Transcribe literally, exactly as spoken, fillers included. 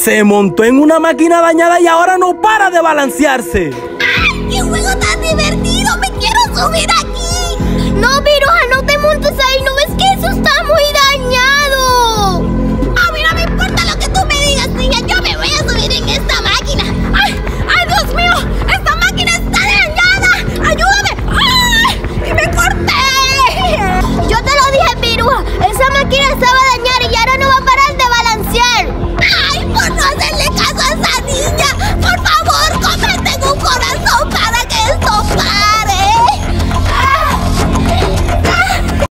Se montó en una máquina dañada y ahora no para de balancearse. ¡Ay, qué juego tan divertido! ¡Me quiero subir aquí! No, Piruja, no te montes ahí, no